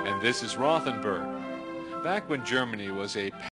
And this is Rothenburg. Back when Germany was a